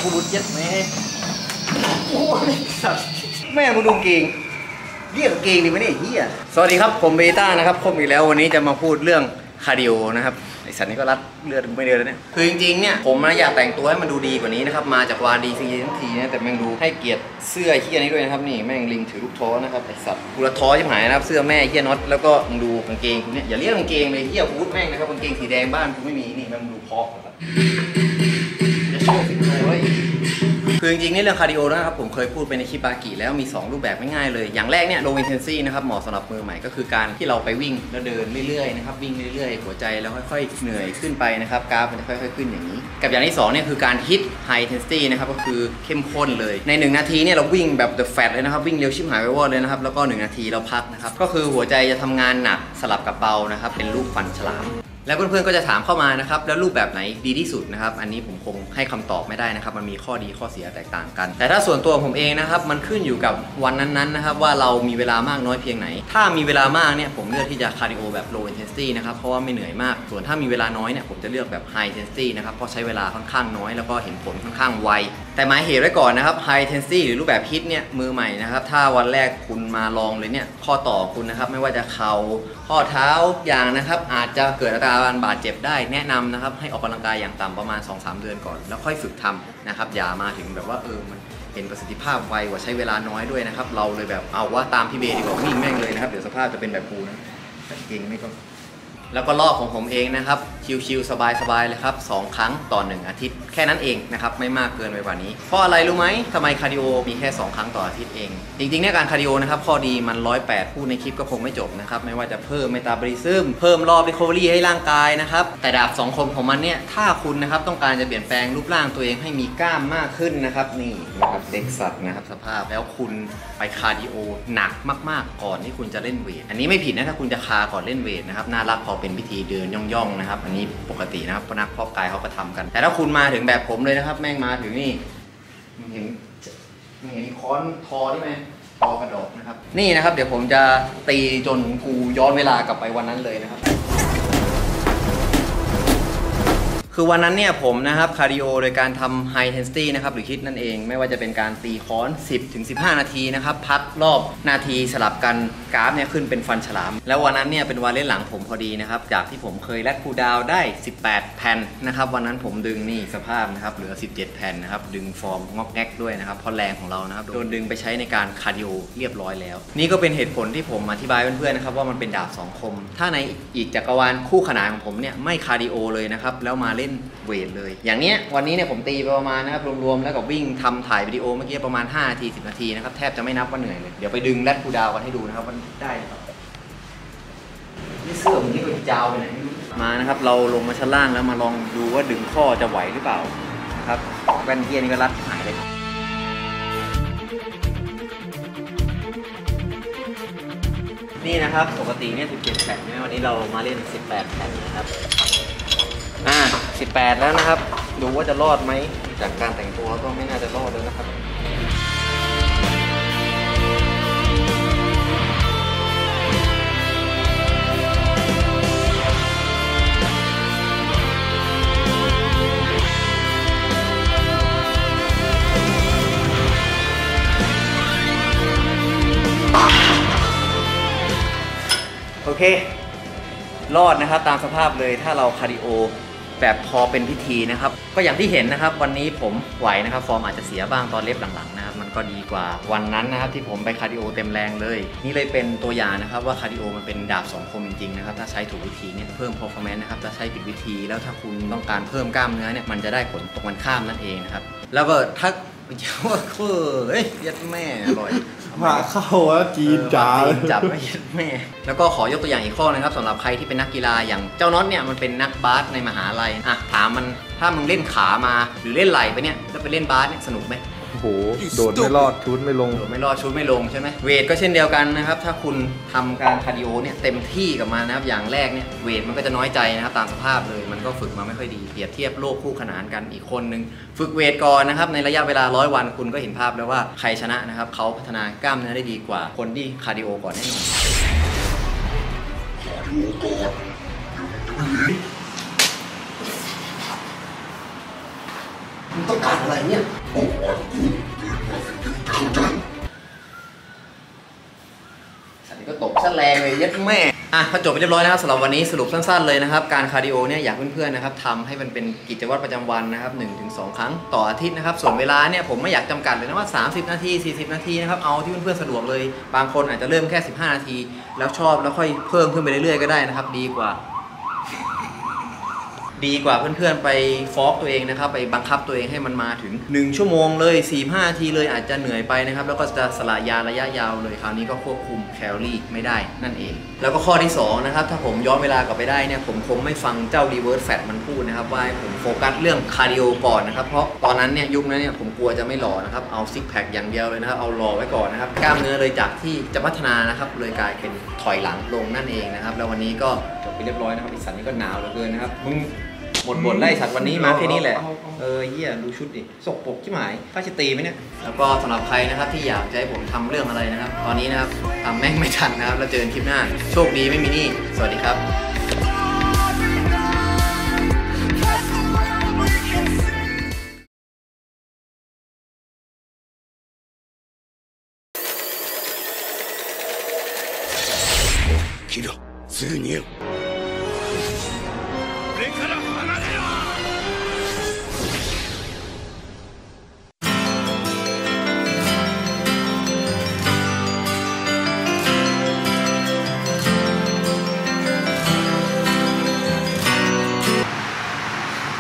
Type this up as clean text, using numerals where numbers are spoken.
บุรุษยัดแม่โอ้ยสัตว์แม่กูดูเก่งเรียกเก่งดิไม่ได้เฮียสวัสดีครับผมเบต้านะครับครบอีกแล้ววันนี้จะมาพูดเรื่องคาร์ดิโอนะครับไอสัตว์นี้ก็รัดเลือดไม่เดือดแล้วเนี่ยคือจริงๆเนี่ยผมอยากแต่งตัวให้มันดูดีกว่านี้นะครับมาจากวาดีซีทั้งทีนะแต่แม่งดูให้เกียรติเสื้อเฮียนี้ด้วยนะครับนี่แม่งลิงถือลูกท้อนะครับไอสัตว์กูละท้อชิบหายนะครับเสื้อแม่เฮียน็อตแล้วก็มึงดูกางเกงกูเนี่ยอย่าเรียกกางเกงเลยเฮียฮูดแม่งนะครับกางเกงสีแดงบ้านกูไม่มีนี่แม่งดูเพาะครับจะโชว์สิเลยคือจริงๆนี่เรื่องคาร์ดิโอนะครับผมเคยพูดไปในคลิปบากิแล้วมี2รูปแบบง่ายๆเลยอย่างแรกเนี่ย low intensity นะครับเหมาะสำหรับมือใหม่ก็คือการที่เราไปวิ่งแล้วเดินเรื่อยๆนะครับวิ่งเรื่อยๆหัวใจแล้วค่อยๆเหนื่อยขึ้นไปนะครับกราฟมันจะค่อยๆขึ้นอย่างนี้กับอย่างที่2เนี่ยคือการ hit high intensity นะครับก็คือเข้มข้นเลยใน1นาทีเนี่ยเราวิ่งแบบ the fat เลยนะครับวิ่งเร็วชิบหายไปวอดเลยนะครับแล้วก็1นาทีเราพักนะครับก็คือหัวใจจะทำงานหนักสลับกับเบานะครับเป็นรูปฟันฉลามแล้วเพื่อนๆก็จะถามเข้ามานะครับแล้วรูปแบบไหนดีที่สุดนะครับอันนี้ผมคงให้คำตอบไม่ได้นะครับมันมีข้อดีข้อเสียแตกต่างกันแต่ถ้าส่วนตัวผมเองนะครับมันขึ้นอยู่กับวันนั้นๆนะครับว่าเรามีเวลามากน้อยเพียงไหนถ้ามีเวลามากเนี่ยผมเลือกที่จะคาร์ดิโอแบบ low intensity นะครับเพราะว่าไม่เหนื่อยมากส่วนถ้ามีเวลาน้อยเนี่ยผมจะเลือกแบบ high intensity นะครับเพราะใช้เวลาค่อนข้างน้อยแล้วก็เห็นผลค่อนข้างไวแต่หมายเหตุไว้ก่อนนะครับ high intensity หรือรูปแบบ HIIT เนี่ยมือใหม่นะครับถ้าวันแรกคุณมาลองเลยเนี่ยข้อต่อคุณนะครับไม่ว่าจะเข่าข้อเท้าอย่างนะครับอาจจะเกิดอาการบาดเจ็บได้แนะนำนะครับให้ออกกำลังกายอย่างต่ำประมาณ 2-3 เดือนก่อนแล้วค่อยฝึกทำนะครับอย่ามาถึงแบบว่ามันเห็นประสิทธิภาพไวกว่าใช้เวลาน้อยด้วยนะครับเราเลยแบบเอาว่าตามพี่เบดีกว่าวิ่งแม่งเลยนะครับเดี๋ยวสภาพจะเป็นแบบกูนะเก่งไม่ก็แล้วก็รอบของผมเองนะครับชิลๆสบายๆเลยครับ2ครั้งต่อ1อาทิตย์แค่นั้นเองนะครับไม่มากเกินไปกว่านี้เพราะอะไรรู้ไหมทำไมคาร์ดิโอมีแค่2ครั้งต่ออาทิตย์เองจริงๆเนี่ยการคาร์ดิโอนะครับข้อดีมัน108พูดในคลิปก็คงไม่จบนะครับไม่ว่าจะเพิ่มเมตาบอลิซึมเพิ่มรอบรีคอเวอรี่ให้ร่างกายนะครับแต่ดาบ2คมของมันเนี่ยถ้าคุณนะครับต้องการจะเปลี่ยนแปลงรูปร่างตัวเองให้มีกล้ามมากขึ้นนะครับนี่นะครับเด็กสัตว์นะครับสภาพแล้วคุณไปคาร์ดิโอหนักมากๆก่อนที่คุณจะเล่นเวทอันนี้ไม่ผิดนะถ้าคุณจะคาก่อนเล่นเวทนะครับน่ารักพอเป็นพิธีเดินย่องๆนะครับอันนี้ปกตินะครับนักเพาะกายเขาก็ทำกันแต่ถ้าคุณมาถึงแบบผมเลยนะครับแม่งมาถึงนี่เห็นค้อนทอได้ไหมทอกระดกนะครับนี่นะครับเดี๋ยวผมจะตีจนกูย้อนเวลากลับไปวันนั้นเลยนะครับคือวันนั้นเนี่ยผมนะครับคาร์ดิโอโดยการทำ high intensity นะครับหรือHIITนั่นเองไม่ว่าจะเป็นการตีค้อน 10-15 นาทีนะครับพักรอบนาทีสลับกันกราฟเนี่ยขึ้นเป็นฟันฉลามแล้ววันนั้นเนี่ยเป็นวันเล่นหลังผมพอดีนะครับจากที่ผมเคยแลดคูลดาวน์ได้18แผ่นนะครับวันนั้นผมดึงนี่สภาพนะครับเหลือ17แผ่นนะครับดึงฟอร์มงอกแงกด้วยนะครับเพราะแรงของเรานะครับโดนดึงไปใช้ในการคาร์ดิโอเรียบร้อยแล้วนี่ก็เป็นเหตุผลที่ผมอธิบายเพื่อนๆนะครับว่ามันเป็นดาบ2คมถ้าในอีกจักรวาลคู่ขนานของผมเนี่ยไม่คาร์ดิโอเลยนะครับแล้วมาเล่นเวทเลยอย่างเนี้ยวันนี้เนี่ยผมตีไปประมาณนะครับรวมๆแล้วกับวิ่งทำถ่ายวิดีโอเมื่อกี้ประมาณ5นาที10นาทีนะครับแทบจะไม่นับว่าเหนื่อยเลยเดี๋ยวไปดึงแรดคูลดาวน์กันให้ดูนะครับมันได้ครับนี่เสื้อผมนี่ก็ยาวไปไหนไม่รู้มานะครับเราลงมาชั้นล่างแล้วมาลองดูว่าดึงข้อจะไหวหรือเปล่านะครับแว่นเทียนี่ก็รัดหายเลยนี่นะครับปกติเนี่ย17แผ่นนะวันนี้เรามาเล่น18แผ่นนะครับ18แล้วนะครับดูว่าจะรอดไหมจากการแต่งตัวก็ไม่น่าจะรอดเลยนะครับโอเครอดนะครับตามสภาพเลยถ้าเราคาร์ดิโอแบบพอเป็นพิธีนะครับก็อย่างที่เห็นนะครับวันนี้ผมไหวนะครับฟอร์มอาจจะเสียบ้างตอนเล็บหลังๆนะครับมันก็ดีกว่าวันนั้นนะครับที่ผมไปคาร์ดิโอเต็มแรงเลยนี่เลยเป็นตัวอย่างนะครับว่าคาร์ดิโอมันเป็นดาบ2คมจริงๆนะครับถ้าใช้ถูกวิธีเนี่ยเพิ่ม performance นะครับถ้าใช้ผิดวิธีแล้วถ้าคุณต้องการเพิ่มกล้ามเนื้อเนี่ยมันจะได้ผลตรงกันข้ามนั่นเองนะครับแล้วก็ถ้ายัดแม่อร่อยมาเข้าว่าจีนจ๋าจับไม่ยัดแม่แล้วก็ขอยกตัวอย่างอีกข้อนะครับสำหรับใครที่เป็นนักกีฬาอย่างเจ้าน็อตเนี่ยมันเป็นนักบาสในมหาลัยถามมันถ้ามึงเล่นขามาหรือเล่นไหล่ไปเนี่ยแล้วไปเล่นบาสเนี่ยสนุกไหมโอ้โหโดดไม่รอดชุดไม่ลงโดดไม่รอดชุดไม่ลงใช่ไหมเวทก็เช่นเดียวกันนะครับถ้าคุณทำการคาร์ดิโอเนี่ยเต็มที่กับมันนะครับอย่างแรกเนี่ยเวทมันก็จะน้อยใจนะครับตามสภาพเลยมันก็ฝึกมาไม่ค่อยดีเปรียบเทียบโลกคู่ขนานกันอีกคนนึงฝึกเวทก่อนนะครับในระยะเวลา100 วันคุณก็เห็นภาพแล้วว่าใครชนะนะครับเขาพัฒนากล้ามเนื้อได้ดีกว่าคนที่คาร์ดิโอก่อนแน่นอนมึงต้องการอะไรเนี่ยย็ดแม่พอจบไปเรียบร้อยนะครับสำหรับวันนี้สรุปสั้นๆเลยนะครับการคาร์ดิโอเนี่ยอยากเพื่อนๆนะครับทำให้มันเป็นกิจวัตรประจำวันนะครับ 1-2 ครั้งต่ออาทิตย์นะครับส่วนเวลาเนี่ยผมไม่อยากจำกัดเลยนะว่า30 นาที40 นาทีนะครับเอาที่เพื่อนๆสะดวกเลยบางคนอาจจะเริ่มแค่15 นาทีแล้วชอบแล้วค่อยเพิ่มขึ้นไปเรื่อยๆก็ได้นะครับดีกว่าเพื่อนๆไปฟอกตัวเองนะครับไปบังคับตัวเองให้มันมาถึง1 ชั่วโมงเลย4-5 นาทีเลยอาจจะเหนื่อยไปนะครับแล้วก็จะสละยาระยะยาวเลยคราวนี้ก็ควบคุมแคลอรี่ไม่ได้นั่นเองแล้วก็ข้อที่2นะครับถ้าผมย้อนเวลากลับไปได้เนี่ยผมคงไม่ฟังเจ้า Reverse Fat มันพูดนะครับว่าผมโฟกัสเรื่องคาร์ดิโอก่อนนะครับเพราะตอนนั้นเนี่ยยุคนั้นเนี่ยผมกลัวจะไม่หล่อนะครับเอาซิกแพคอย่างเดียวเลยนะครับเอาหล่อไว้ก่อนนะครับกล้ามเนื้อเลยจากที่จะพัฒนานะครับเลยกลายเป็นถอยหลังลงนั่นเองนะครับแล้ววันนี้ก็จบไปเรียบร้อยนะครับอีสันนี่ก็หนาวเหลือเกินนะครับมึงหมดบทไล่สัตว์วันนี้มาแค่นี้แหละเหี้ยดูชุดดิสกปรกที่หมายข้าจะตีไหมเนี่ยแล้วก็สำหรับใครนะครับที่อยากจะให้ผมทำเรื่องอะไรนะครับตอนนี้นะครับทำแม่งไม่ทันนะครับแล้วเจอกันคลิปหน้าโชคดีไม่มีหนี้สวัสดีครับ切るすぐに俺から離れろ